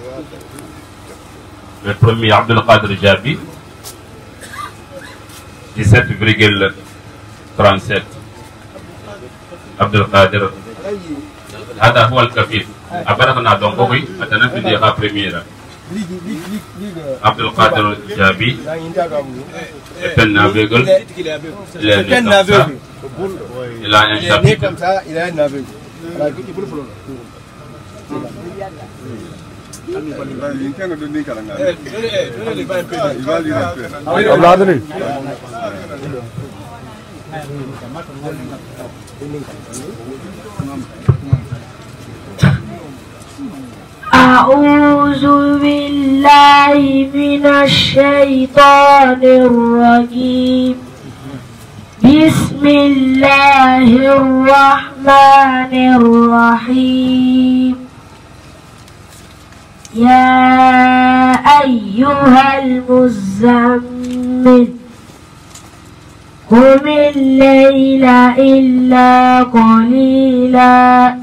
Le premier, Abdul Qadir Jabi, 17,37. Abdul Qadir. هذا هو الكفيف. أبرزنا دونكوي أتنفذ يا بريميرا. عبد القادر جابي. كنا بيقول. كنا بيقول. إلى أن شابي. أعوذ بالله من الشيطان الرجيم. بسم الله الرحمن الرحيم. يا أيها المزمل قم الليل إلا قليلا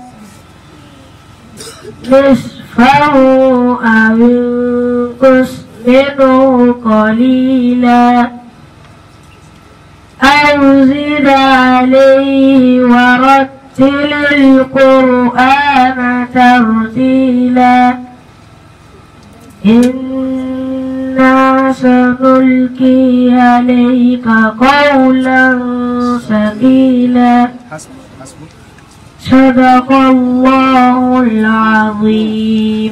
نصفه أو انقص منه قليلا أو زد عليه ورتل القرآن ترتيلا إنا سنلقي عليك قولا ثقيلا صدق الله العظيم.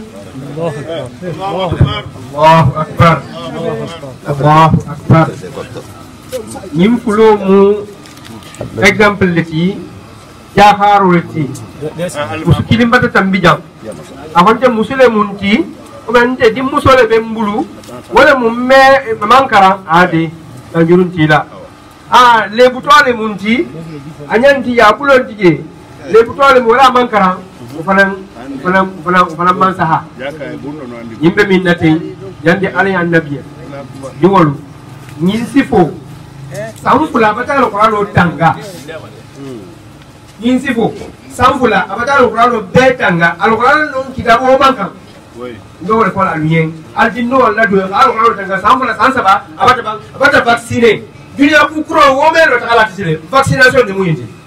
الله أكبر الله أكبر. نمفلو مو example leti jaharu leti muskilim bata tambijam awante musule munti komante di musole be mbulu wala mumme mankara ade tajurun tila le butole munti anyanti ya pulon tije le butole mo wala mankara fanan mansaha yimbe min nate yande ala annabiya ni wolu nyin sifo samfula batalo qur'ano tanga nyin sifo samfula batalo qur'ano betanga alquran non kitabo mankan ndo wala fala alien aldinno wala do alquran tanga samfula sansaba abata vacciner dunia ku kuro wo mero ta ala tisile vaccination de muyindi